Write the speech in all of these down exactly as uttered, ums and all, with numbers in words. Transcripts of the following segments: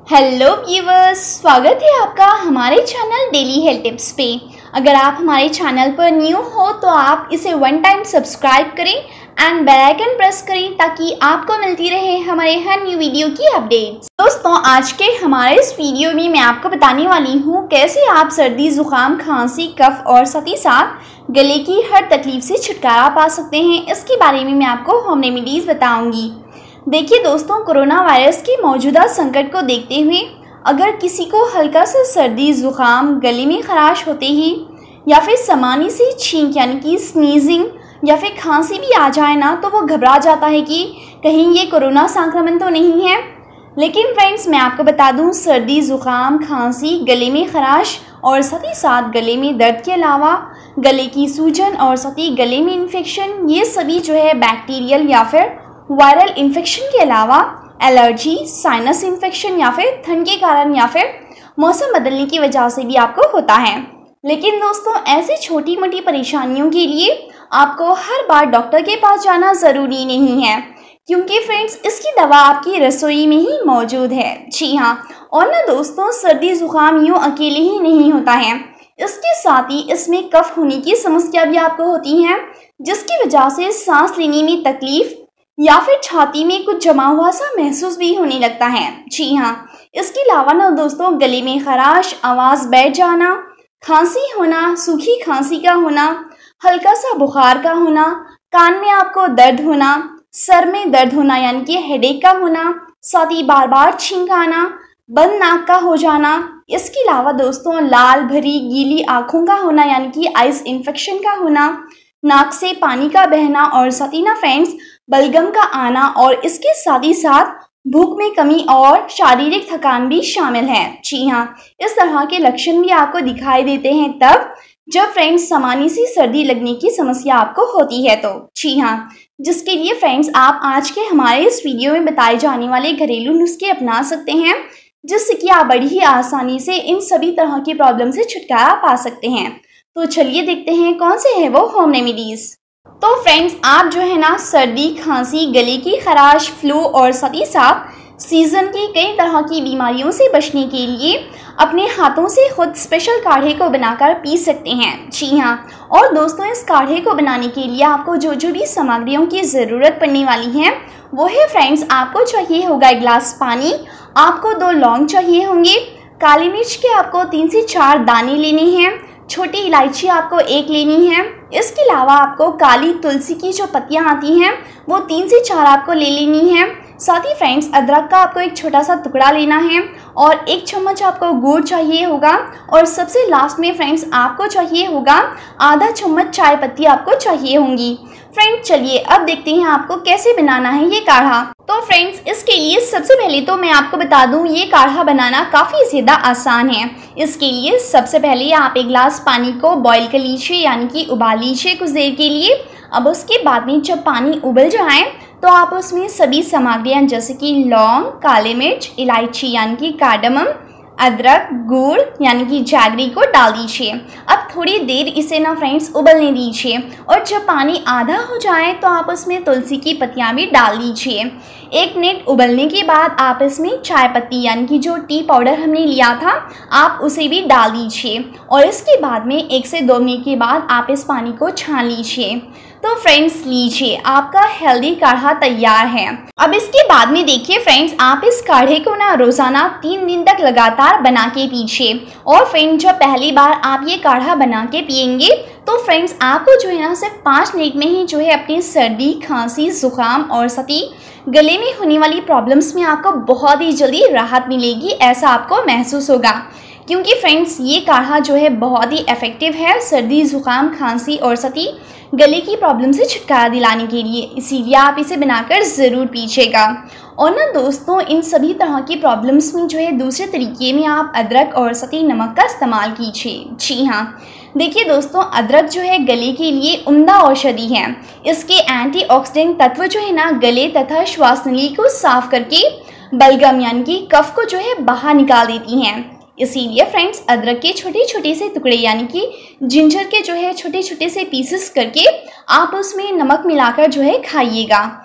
Hello viewers, स्वागत है आपका हमारे चैनल डेली हेल्थ टिप्स पे। अगर आप हमारे चैनल पर न्यू हो तो आप इसे वन टाइम सब्सक्राइब करें एंड बेल आइकन प्रेस करें ताकि आपको मिलती रहे हमारे हर न्यू वीडियो की अपडेट्स। दोस्तों, आज के हमारे इस वीडियो में मैं आपको बताने वाली हूँ कैसे आप सर्दी, जुकाम, खांसी, कफ और साथ ही साथ गले की हर तकलीफ से छुटकारा पा सकते हैं। इसके बारे में मैं आपको होम रेमेडीज बताऊंगी। देखिए दोस्तों, कोरोना वायरस के मौजूदा संकट को देखते हुए अगर किसी को हल्का सा सर्दी, जुकाम, गले में खराश होते ही या फिर सामान्य सी छींक यानी कि स्नीजिंग या फिर खांसी भी आ जाए ना, तो वो घबरा जाता है कि कहीं ये कोरोना संक्रमण तो नहीं है। लेकिन फ्रेंड्स, मैं आपको बता दूं, सर्दी, जुकाम, खांसी, गले में खराश और साथ ही साथ गले में दर्द के अलावा गले की सूजन और साथ ही गले में इन्फेक्शन, ये सभी जो है बैक्टीरियल या फिर वायरल इन्फेक्शन के अलावा एलर्जी, साइनस इन्फेक्शन या फिर ठंड के कारण या फिर मौसम बदलने की वजह से भी आपको होता है। लेकिन दोस्तों, ऐसी छोटी मोटी परेशानियों के लिए आपको हर बार डॉक्टर के पास जाना ज़रूरी नहीं है, क्योंकि फ्रेंड्स इसकी दवा आपकी रसोई में ही मौजूद है। जी हाँ, और ना दोस्तों, सर्दी जुकाम यूँ अकेले ही नहीं होता है, इसके साथ ही इसमें कफ होने की समस्या भी आपको होती है, जिसकी वजह से सांस लेने में तकलीफ या फिर छाती में कुछ जमा हुआ सा महसूस भी होने लगता है। जी हाँ, इसके अलावा ना दोस्तों, गले में खराश, आवाज़ बैठ जाना, खांसी होना, सूखी खांसी का होना, हल्का सा बुखार का होना, कान में आपको दर्द होना, सर में दर्द होना यानी कि हेडेक का होना, साथ ही बार बार छींक आना, बंद नाक का हो जाना। इसके अलावा दोस्तों, लाल भरी गीली आँखों का होना यानी कि आइस इन्फेक्शन का होना, नाक से पानी का बहना और साथ ही ना फ्रेंड्स बलगम का आना, और इसके साथ ही साथ भूख में कमी और शारीरिक थकान भी शामिल है। जी हाँ, इस तरह के लक्षण भी आपको दिखाई देते हैं तब जब फ्रेंड्स सामान्य सी सर्दी लगने की समस्या आपको होती है। तो जी हाँ, जिसके लिए फ्रेंड्स आप आज के हमारे इस वीडियो में बताए जाने वाले घरेलू नुस्खे अपना सकते हैं, जिससे कि आप बड़ी ही आसानी से इन सभी तरह की प्रॉब्लम से छुटकारा पा सकते हैं। तो चलिए देखते हैं कौन से है वो होम रेमेडीज। तो फ्रेंड्स, आप जो है ना सर्दी, खांसी, गले की खराश, फ्लू और साथ ही साथ सीजन की कई तरह की बीमारियों से बचने के लिए अपने हाथों से खुद स्पेशल काढ़े को बनाकर पी सकते हैं। जी हाँ, और दोस्तों, इस काढ़े को बनाने के लिए आपको जो जो भी सामग्रियों की ज़रूरत पड़ने वाली है वो है फ्रेंड्स, आपको चाहिए होगा एक गिलास पानी, आपको दो लौंग चाहिए होंगे, काली मिर्च के आपको तीन से चार दाने लेने हैं, छोटी इलायची आपको एक लेनी है। इसके अलावा आपको काली तुलसी की जो पत्तियां आती हैं वो तीन से चार आपको ले लेनी है। साथ ही फ्रेंड्स, अदरक का आपको एक छोटा सा टुकड़ा लेना है और एक चम्मच आपको गुड़ चाहिए होगा, और सबसे लास्ट में फ्रेंड्स आपको चाहिए होगा आधा चम्मच चाय पत्ती आपको चाहिए होंगी। फ्रेंड्स, चलिए अब देखते हैं आपको कैसे बनाना है ये काढ़ा। तो फ्रेंड्स, इसके लिए सबसे पहले तो मैं आपको बता दूं, ये काढ़ा बनाना काफ़ी ज़्यादा आसान है। इसके लिए सबसे पहले आप एक गिलास पानी को बॉईल कर लीजिए यानी कि उबाल लीजिए कुछ देर के लिए। अब उसके बाद में जब पानी उबल जाए तो आप उसमें सभी सामग्रियां जैसे कि लौंग, काली मिर्च, इलायची यानी कि कार्डमम, अदरक, गुड़ यानी कि जैगरी को डाल दीजिए। अब थोड़ी देर इसे ना फ्रेंड्स उबलने दीजिए, और जब पानी आधा हो जाए तो आप उसमें तुलसी की पत्तियां भी डाल दीजिए। एक मिनट उबलने के बाद आप इसमें चाय पत्ती यानी कि जो टी पाउडर हमने लिया था आप उसे भी डाल दीजिए, और इसके बाद में एक से दो मिनट के बाद आप इस पानी को छान लीजिए। तो फ्रेंड्स, लीजिए, आपका हेल्दी काढ़ा तैयार है। अब इसके बाद में देखिए फ्रेंड्स, आप इस काढ़े को ना रोज़ाना तीन दिन तक लगातार बना के पीजिए। और फ्रेंड्स, जब पहली बार आप ये काढ़ा बना के पियेंगे तो फ्रेंड्स आपको जो है ना सिर्फ पाँच मिनट में ही जो है अपनी सर्दी, खांसी, जुकाम और साथ ही गले में होने वाली प्रॉब्लम्स में आपको बहुत ही जल्दी राहत मिलेगी, ऐसा आपको महसूस होगा। क्योंकि फ्रेंड्स, ये काढ़ा जो है बहुत ही इफेक्टिव है सर्दी, जुकाम, खांसी और साथ ही गले की प्रॉब्लम से छुटकारा दिलाने के लिए, इसीलिए आप इसे बनाकर ज़रूर पीजिएगा। और ना दोस्तों, इन सभी तरह की प्रॉब्लम्स में जो है दूसरे तरीके में आप अदरक और साथ ही नमक का इस्तेमाल कीजिए। जी हाँ, देखिए दोस्तों, अदरक जो है गले के लिए उम्दा औषधि है। इसके एंटीऑक्सीडेंट तत्व जो है ना गले तथा श्वास नली को साफ करके बलगम यानी कि कफ को जो है बाहर निकाल देती हैं। इसीलिए फ्रेंड्स, अदरक के छोटे छोटे से टुकड़े यानी कि जिंजर के जो है छोटे छोटे से पीसेस करके आप उसमें नमक मिलाकर जो है खाइएगा।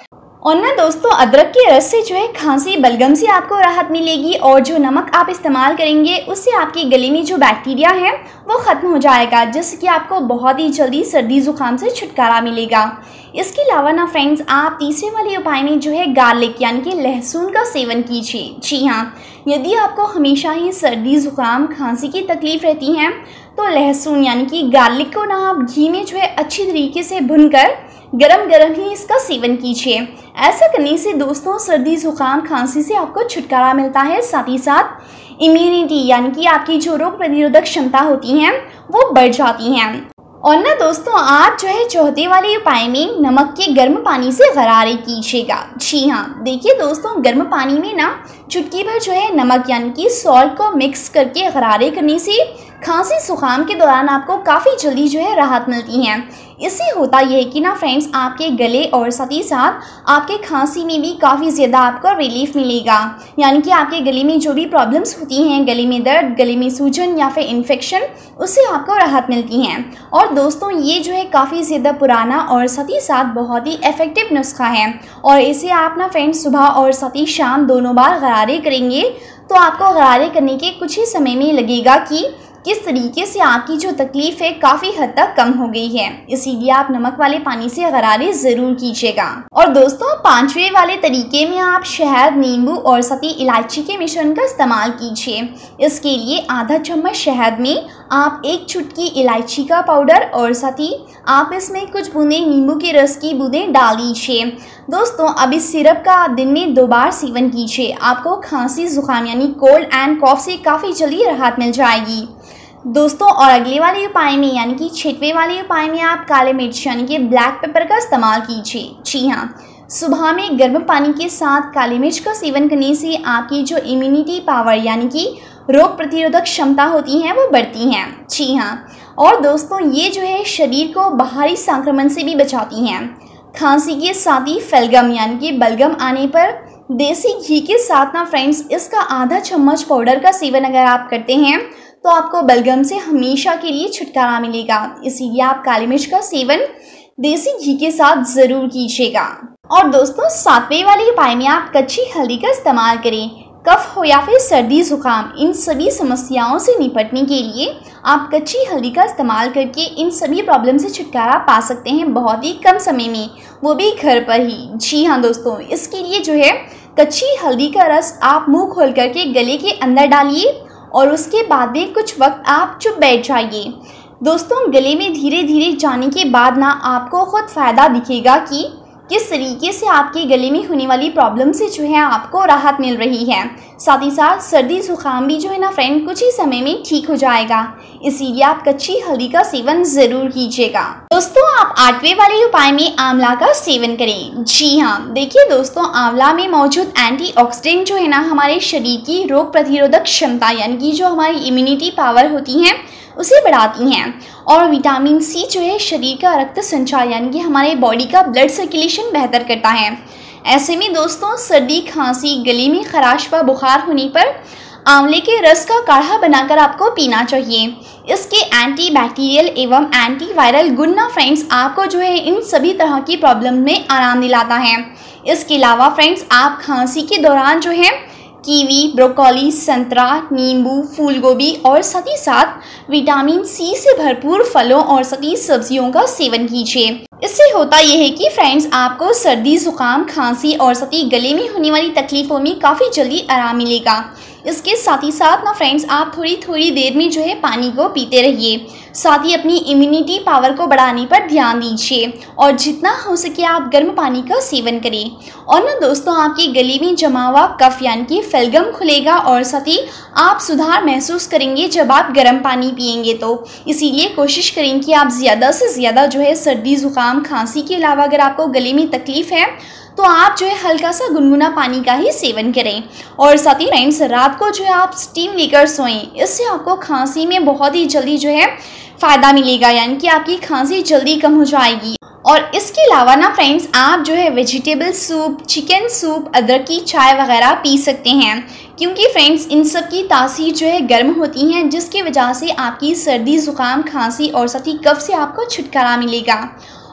और ना दोस्तों, अदरक के रस से जो है खांसी बलगम से आपको राहत मिलेगी और जो नमक आप इस्तेमाल करेंगे उससे आपके गले में जो बैक्टीरिया है वो ख़त्म हो जाएगा, जिससे कि आपको बहुत ही जल्दी सर्दी ज़ुकाम से छुटकारा मिलेगा। इसके अलावा ना फ्रेंड्स, आप तीसरे वाले उपाय में जो है गार्लिक यानी कि लहसुन का सेवन कीजिए। जी हाँ, यदि आपको हमेशा ही सर्दी ज़ुकाम खांसी की तकलीफ़ रहती है तो लहसुन यानी कि गार्लिक को ना आप घी में जो है अच्छी तरीके से भुनकर गरम गरम ही इसका सेवन कीजिए। ऐसा करने से दोस्तों सर्दी ज़ुकाम खांसी से आपको छुटकारा मिलता है, साथ ही साथ इम्यूनिटी यानी कि आपकी जो रोग प्रतिरोधक क्षमता होती हैं वो बढ़ जाती हैं। और ना दोस्तों, आप जो है चौथे वाले उपाय में नमक के गर्म पानी से गरारे कीजिएगा। जी हाँ, देखिए दोस्तों, गर्म पानी में ना चुटकी भर जो है नमक यानी कि सॉल्ट को मिक्स करके गरारे करने से खांसी ज़ुकाम के दौरान आपको काफ़ी जल्दी जो है राहत मिलती है। इससे होता यह है कि ना फ्रेंड्स, आपके गले और साथ ही साथ आपके खांसी में भी काफ़ी ज़्यादा आपको रिलीफ मिलेगा, यानी कि आपके गले में जो भी प्रॉब्लम्स होती हैं, गले में दर्द, गले में सूजन या फिर इन्फेक्शन, उससे आपको राहत मिलती हैं। और दोस्तों, ये जो है काफ़ी ज़्यादा पुराना और साथ ही साथ बहुत ही इफ़ेक्टिव नुस्खा है और इसे आप ना फ्रेंड्स सुबह और साथ ही शाम दोनों बार गरारे करेंगे तो आपको गरारे करने के कुछ ही समय में लगेगा कि किस तरीके से आपकी जो तकलीफ़ है काफ़ी हद तक कम हो गई है। इसीलिए आप नमक वाले पानी से गरारे ज़रूर कीजिएगा। और दोस्तों, पांचवें वाले तरीके में आप शहद, नींबू और साथ ही इलायची के मिश्रण का इस्तेमाल कीजिए। इसके लिए आधा चम्मच शहद में आप एक चुटकी इलायची का पाउडर और साथ ही आप इसमें कुछ बूंदें नींबू के रस की बूंदें डाल दीजिए। दोस्तों, अब इस सिरप का आप दिन में दो बार सेवन कीजिए। आपको खांसी ज़ुकाम यानी कोल्ड एंड कॉफ से काफ़ी जल्दी राहत मिल जाएगी दोस्तों। और अगले वाले उपाय में यानी कि छठवें वाले उपाय में आप काले मिर्च यानी कि ब्लैक पेपर का इस्तेमाल कीजिए। जी हाँ, सुबह में गर्म पानी के साथ काली मिर्च का सेवन करने से आपकी जो इम्यूनिटी पावर यानी कि रोग प्रतिरोधक क्षमता होती हैं वो बढ़ती हैं। जी हाँ, और दोस्तों, ये जो है शरीर को बाहरी संक्रमण से भी बचाती हैं। खांसी के साथ ही फेलगम यानी कि बलगम आने पर देसी घी के साथ ना फ्रेंड्स, इसका आधा चम्मच पाउडर का सेवन अगर आप करते हैं तो आपको बलगम से हमेशा के लिए छुटकारा मिलेगा। इसीलिए आप काली मिर्च का सेवन देसी घी के साथ ज़रूर कीजिएगा। और दोस्तों, सातवें वाले उपाय में आप कच्ची हल्दी का इस्तेमाल करें। कफ हो या फिर सर्दी ज़ुकाम, इन सभी समस्याओं से निपटने के लिए आप कच्ची हल्दी का इस्तेमाल करके इन सभी प्रॉब्लम से छुटकारा पा सकते हैं बहुत ही कम समय में, वो भी घर पर ही। जी हाँ दोस्तों, इसके लिए जो है कच्ची हल्दी का रस आप मुँह खोल करके गले के अंदर डालिए और उसके बाद भी कुछ वक्त आप चुप बैठ जाइए। दोस्तों, गले में धीरे धीरे जाने के बाद ना आपको खुद फ़ायदा दिखेगा कि किस तरीके से आपके गले में होने वाली प्रॉब्लम से जो है आपको राहत मिल रही है। साथ ही साथ सर्दी ज़ुकाम भी जो है ना फ्रेंड कुछ ही समय में ठीक हो जाएगा। इसीलिए आप कच्ची हल्दी का सेवन ज़रूर कीजिएगा। दोस्तों, आप आठवें वाले उपाय में आंवला का सेवन करें। जी हाँ, देखिए दोस्तों, आंवला में मौजूद एंटीऑक्सीडेंट जो है ना हमारे शरीर की रोग प्रतिरोधक क्षमता यानी कि जो हमारी इम्यूनिटी पावर होती है उसे बढ़ाती हैं। और विटामिन सी जो है शरीर का रक्त संचार यानी कि हमारे बॉडी का ब्लड सर्कुलेशन बेहतर करता है। ऐसे में दोस्तों, सर्दी, खांसी, गले में खराश व बुखार होने पर आंवले के रस का काढ़ा बनाकर आपको पीना चाहिए। इसके एंटी बैक्टीरियल एवं एंटीवायरल गुण ना फ्रेंड्स आपको जो है इन सभी तरह की प्रॉब्लम में आराम दिलाता है। इसके अलावा फ्रेंड्स, आप खांसी के दौरान जो है कीवी, ब्रोकोली, संतरा, नींबू, फूलगोभी और साथ ही साथ विटामिन सी से भरपूर फलों और साथ ही सब्जियों का सेवन कीजिए। इससे होता यह है कि फ्रेंड्स आपको सर्दी, जुकाम, खांसी और साथ ही गले में होने वाली तकलीफ़ों में काफ़ी जल्दी आराम मिलेगा। इसके साथ ही साथ ना फ्रेंड्स आप थोड़ी थोड़ी देर में जो है पानी को पीते रहिए। साथ ही अपनी इम्यूनिटी पावर को बढ़ाने पर ध्यान दीजिए और जितना हो सके आप गर्म पानी का सेवन करें। और ना दोस्तों, आपके गले में जमा हुआ कफ यानी कि फेलगम खुलेगा और साथ ही आप सुधार महसूस करेंगे जब आप गर्म पानी पिएंगे। तो इसीलिए कोशिश करें कि आप ज़्यादा से ज़्यादा जो है सर्दी, जुकाम, खांसी के अलावा अगर आपको गले में तकलीफ़ है तो आप जो है हल्का सा गुनगुना पानी का ही सेवन करें। और साथ ही फ्रेंड्स रात को जो है आप स्टीम लेकर सोएं, इससे आपको खांसी में बहुत ही जल्दी जो है फ़ायदा मिलेगा, यानी कि आपकी खांसी जल्दी कम हो जाएगी। और इसके अलावा ना फ्रेंड्स आप जो है वेजिटेबल सूप, चिकन सूप, अदरक की चाय वगैरह पी सकते हैं, क्योंकि फ्रेंड्स इन सब की तासीर जो है गर्म होती हैं, जिसकी वजह से आपकी सर्दी, ज़ुकाम, खांसी और साथ ही कफ से आपको छुटकारा मिलेगा।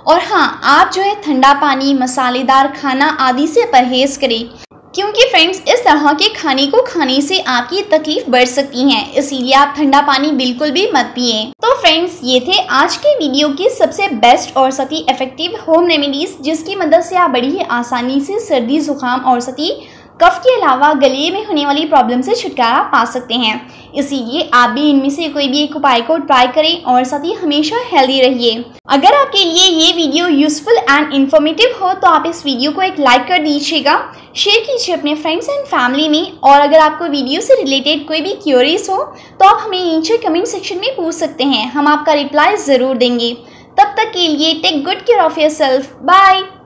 और हाँ, आप जो है ठंडा पानी, मसालेदार खाना आदि से परहेज करें, क्योंकि फ्रेंड्स इस तरह के खाने को खाने से आपकी तकलीफ बढ़ सकती है, इसीलिए आप ठंडा पानी बिल्कुल भी मत पिए। तो फ्रेंड्स, ये थे आज के वीडियो की सबसे बेस्ट और साथ ही इफेक्टिव होम रेमेडीज, जिसकी मदद से आप बड़ी ही आसानी से सर्दी, जुकाम और साथ ही कफ के अलावा गले में होने वाली प्रॉब्लम से छुटकारा पा सकते हैं। इसीलिए आप भी इनमें से कोई भी एक उपाय को ट्राई करें और साथ ही हमेशा हेल्दी रहिए। अगर आपके लिए ये वीडियो यूजफुल एंड इन्फॉर्मेटिव हो तो आप इस वीडियो को एक लाइक कर दीजिएगा, शेयर कीजिए अपने फ्रेंड्स एंड फैमिली में, और अगर आपको वीडियो से रिलेटेड कोई भी क्यूरीज हो तो आप हमें नीचे कमेंट सेक्शन में पूछ सकते हैं, हम आपका रिप्लाई ज़रूर देंगे। तब तक के लिए take good care of yourself. Bye.